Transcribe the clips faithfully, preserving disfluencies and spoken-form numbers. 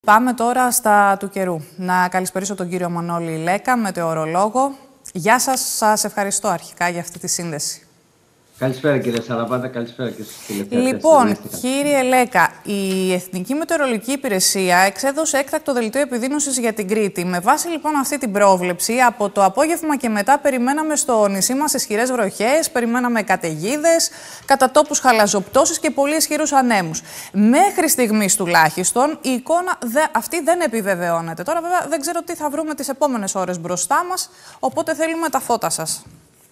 Πάμε τώρα στα του καιρού. Να καλησπερίσω τον κύριο Μανώλη Λέκα, μετεωρολόγο. Γεια σας, σας ευχαριστώ αρχικά για αυτή τη σύνδεση. Καλησπέρα κύριε Σαλαβάτα, καλησπέρα και στους τηλεθεατές. Λοιπόν, κύριε Λέκα, η Εθνική Μετεωρολογική Υπηρεσία εξέδωσε έκτακτο δελτίο επιδείνωσης για την Κρήτη. Με βάση λοιπόν αυτή την πρόβλεψη, από το απόγευμα και μετά περιμέναμε στο νησί μας ισχυρές βροχές, περιμέναμε καταιγίδες, κατά τόπους χαλαζοπτώσεις και πολύ ισχυρούς ανέμους. Μέχρι στιγμής τουλάχιστον η εικόνα δε, αυτή δεν επιβεβαιώνεται. Τώρα βέβαια δεν ξέρω τι θα βρούμε τις επόμενες ώρες μπροστά μας, οπότε θέλουμε τα φώτα σας.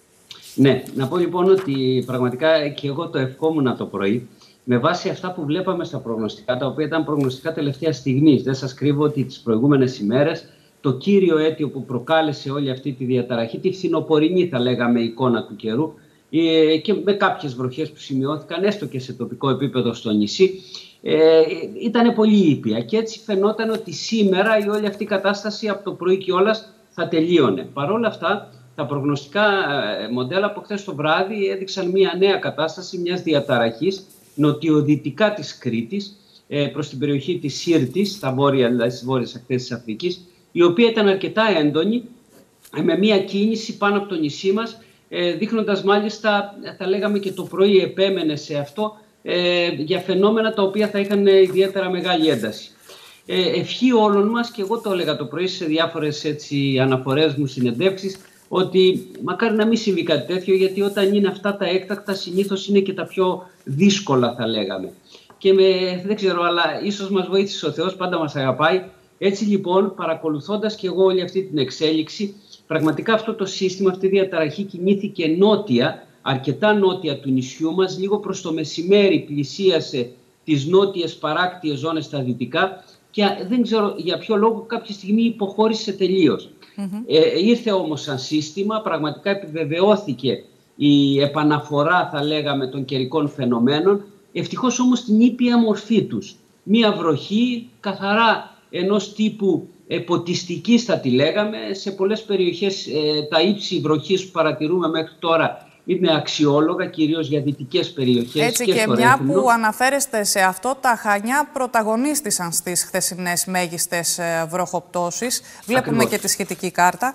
Ναι, να πω λοιπόν ότι πραγματικά και εγώ το ευχόμουν το πρωί με βάση αυτά που βλέπαμε στα προγνωστικά, τα οποία ήταν προγνωστικά τελευταία στιγμής. Δεν σας κρύβω ότι τις προηγούμενες ημέρες το κύριο αίτιο που προκάλεσε όλη αυτή τη διαταραχή, τη φθινοπορεινή θα λέγαμε εικόνα του καιρού και με κάποιες βροχές που σημειώθηκαν έστω και σε τοπικό επίπεδο στο νησί, ε, ήταν πολύ ήπια και έτσι φαινόταν ότι σήμερα η όλη αυτή η κατάσταση από το πρωί κιόλας θα τελείωνε. Παρ' όλα αυτά, τα προγνωστικά μοντέλα από χθες το βράδυ έδειξαν μια νέα κατάσταση μιας διαταραχής νοτιοδυτικά της Κρήτης προς την περιοχή της Σύρτης, στα βόρεια, δηλαδή στις βόρειες ακτές της Αφρικής, η οποία ήταν αρκετά έντονη, με μια κίνηση πάνω από το νησί μας, δείχνοντας μάλιστα, θα λέγαμε και το πρωί επέμενε σε αυτό, για φαινόμενα τα οποία θα είχαν ιδιαίτερα μεγάλη ένταση. Ευχή όλων μας, και εγώ το έλεγα το πρωί σε διάφορες έτσι, αναφορές μου, συνεντεύξεις, ότι μακάρι να μην συμβεί κάτι τέτοιο, γιατί όταν είναι αυτά τα έκτακτα συνήθως είναι και τα πιο δύσκολα θα λέγαμε. Και με, δεν ξέρω, αλλά ίσως μας βοήθησε ο Θεός, πάντα μας αγαπάει. Έτσι λοιπόν, παρακολουθώντας και εγώ όλη αυτή την εξέλιξη, πραγματικά αυτό το σύστημα, αυτή η διαταραχή κινήθηκε νότια, αρκετά νότια του νησιού μας, λίγο προς το μεσημέρι πλησίασε τις νότιες παράκτιες ζώνες στα δυτικά και δεν ξέρω για ποιο λόγο κάποια στιγμή υποχώρησε τελείως. Mm-hmm. Ε, ήρθε όμως σαν σύστημα, πραγματικά επιβεβαιώθηκε η επαναφορά θα λέγαμε των καιρικών φαινομένων, ευτυχώς όμως την ήπια μορφή τους. Μία βροχή καθαρά ενός τύπου ε, ποτιστικής θα τη λέγαμε, σε πολλές περιοχές ε, τα ύψη βροχής που παρατηρούμε μέχρι τώρα είναι αξιόλογα, κυρίως για δυτικές περιοχές. Έτσι και, και στο μια Ρέθυμνο. που αναφέρεστε σε αυτό, τα Χανιά πρωταγωνίστησαν στις χθεσινές μέγιστες βροχοπτώσεις. Βλέπουμε Ακριβώς. και τη σχετική κάρτα.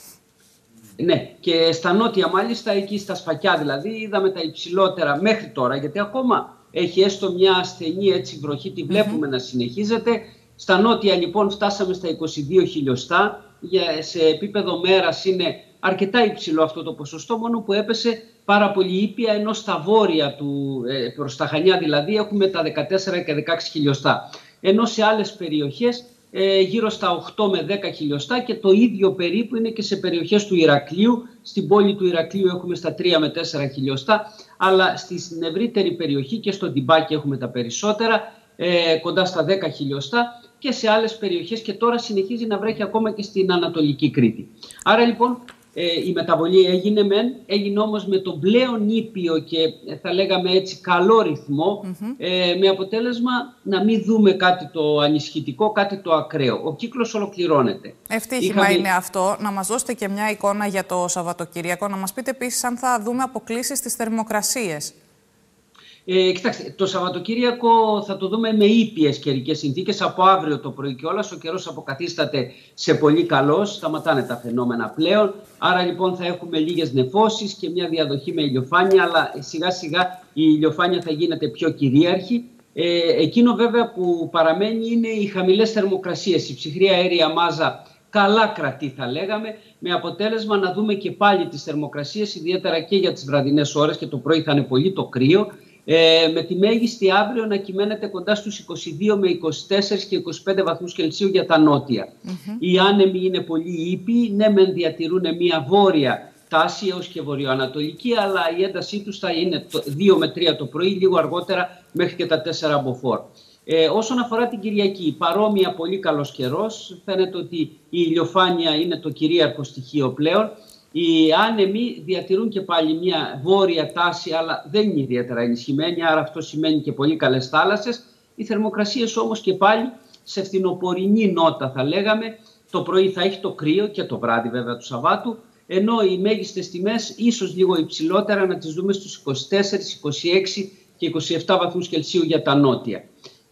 Ναι, και στα νότια μάλιστα, εκεί στα Σφακιά δηλαδή, είδαμε τα υψηλότερα μέχρι τώρα, γιατί ακόμα έχει έστω μια ασθενή έτσι βροχή, τη βλέπουμε mm-hmm. να συνεχίζεται. Στα νότια λοιπόν φτάσαμε στα είκοσι δύο χιλιοστά, σε επίπεδο μέρας είναι αρκετά υψηλό αυτό το ποσοστό, μόνο που έπεσε πάρα πολύ ήπια, ενώ στα βόρεια του, ε, προς τα Χανιά δηλαδή, έχουμε τα δεκατέσσερα και δεκαέξι χιλιοστά. Ενώ σε άλλες περιοχές ε, γύρω στα οκτώ με δέκα χιλιοστά και το ίδιο περίπου είναι και σε περιοχές του Ηρακλείου. Στην πόλη του Ηρακλείου έχουμε στα τρία με τέσσερα χιλιοστά, αλλά στην ευρύτερη περιοχή και στο Ντιμπάκι έχουμε τα περισσότερα, ε, κοντά στα δέκα χιλιοστά. Και σε άλλες περιοχές και τώρα συνεχίζει να βρέχει ακόμα και στην Ανατολική Κρήτη. Άρα λοιπόν ε, η μεταβολή έγινε μεν, έγινε όμως με τον πλέον ήπιο και ε, θα λέγαμε έτσι καλό ρυθμό, mm-hmm. ε, με αποτέλεσμα να μην δούμε κάτι το ανισχυτικό, κάτι το ακραίο. Ο κύκλος ολοκληρώνεται. Ευτύχημα Είχαμε... είναι αυτό. Να μας δώσετε και μια εικόνα για το Σαββατοκύριακο, να μας πείτε επίσης αν θα δούμε αποκλίσεις στις θερμοκρασίες. Ε, κοιτάξτε, το Σαββατοκύριακο θα το δούμε με ήπιες καιρικές συνθήκες. Από αύριο το πρωί κιόλας ο καιρός αποκαθίσταται σε πολύ καλός, σταματάνε τα φαινόμενα πλέον. Άρα λοιπόν θα έχουμε λίγες νεφώσεις και μια διαδοχή με ηλιοφάνεια, αλλά σιγά σιγά η ηλιοφάνεια θα γίνεται πιο κυρίαρχη. Ε, εκείνο βέβαια που παραμένει είναι οι χαμηλές θερμοκρασίες, η ψυχρή αέρια μάζα καλά κρατεί θα λέγαμε, με αποτέλεσμα να δούμε και πάλι τις θερμοκρασίες, ιδιαίτερα και για τις βραδινές ώρες και το πρωί θα είναι πολύ το κρύο. Ε, με τη μέγιστη αύριο να κυμαίνεται κοντά στους είκοσι δύο με είκοσι τέσσερα και είκοσι πέντε βαθμούς Κελσίου για τα νότια. Mm-hmm. Οι άνεμοι είναι πολύ ήπιοι, ναι μεν διατηρούν μια βόρεια τάση έως και βορειοανατολική, αλλά η έντασή τους θα είναι το δύο με τρία το πρωί, λίγο αργότερα μέχρι και τα τέσσερα μποφόρ. Ε, όσον αφορά την Κυριακή, παρόμοια πολύ καλός καιρός, φαίνεται ότι η ηλιοφάνεια είναι το κυρίαρχο στοιχείο πλέον. Οι άνεμοι διατηρούν και πάλι μια βόρεια τάση, αλλά δεν είναι ιδιαίτερα ενισχυμένη, άρα αυτό σημαίνει και πολύ καλές θάλασσες. Οι θερμοκρασίες όμως και πάλι σε φθινοπορεινή νότα θα λέγαμε. Το πρωί θα έχει το κρύο και το βράδυ βέβαια του Σαββάτου, ενώ οι μέγιστες τιμές ίσως λίγο υψηλότερα να τις δούμε στους είκοσι τέσσερα, είκοσι έξι και είκοσι επτά βαθμούς Κελσίου για τα νότια.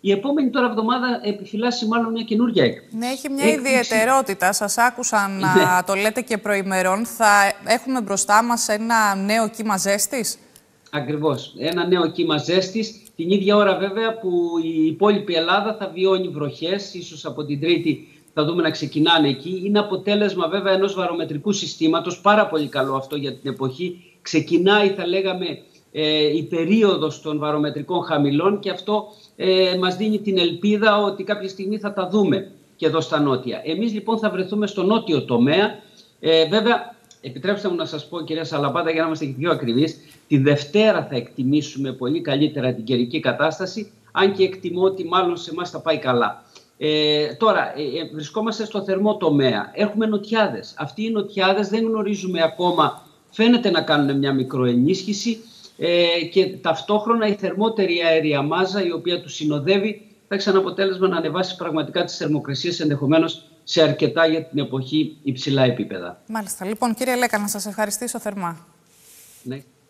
Η επόμενη τώρα εβδομάδα επιφυλάσσει μάλλον μια καινούργια έκπληξη. Ναι, έχει μια έκπληξη. ιδιαιτερότητα. Σας άκουσα να ναι. το λέτε και προημερών. Θα έχουμε μπροστά μας ένα νέο κύμα ζέστης. Ακριβώς. Ένα νέο κύμα ζέστης. Την ίδια ώρα βέβαια που η υπόλοιπη Ελλάδα θα βιώνει βροχές, ίσως από την Τρίτη θα δούμε να ξεκινάνε εκεί. Είναι αποτέλεσμα βέβαια ενός βαρομετρικού συστήματος, πάρα πολύ καλό αυτό για την εποχή. Ξεκινάει, θα λέγαμε, ε, η περίοδος των βαρομετρικών χαμηλών και αυτό ε, μας δίνει την ελπίδα ότι κάποια στιγμή θα τα δούμε και εδώ στα νότια. Εμείς λοιπόν θα βρεθούμε στο νότιο τομέα. Ε, βέβαια, επιτρέψτε μου να σας πω, κυρία Σαλαμπάτα, για να είμαστε πιο ακριβείς, τη Δευτέρα θα εκτιμήσουμε πολύ καλύτερα την καιρική κατάσταση, αν και εκτιμώ ότι μάλλον σε εμάς θα πάει καλά. Ε, τώρα, ε, βρισκόμαστε στο θερμό τομέα. Έχουμε νοτιάδες. Αυτοί οι νοτιάδες δεν γνωρίζουμε ακόμα, φαίνεται να κάνουν μια μικροενίσχυση ε, και ταυτόχρονα η θερμότερη αέρια μάζα, η οποία τους συνοδεύει, θα έχει σαν αποτέλεσμα να ανεβάσει πραγματικά τις θερμοκρασίες, ενδεχομένως σε αρκετά για την εποχή υψηλά επίπεδα. Μάλιστα. Λοιπόν, κύριε Λέκα, να σας ευχαριστήσω θερμά. Ναι.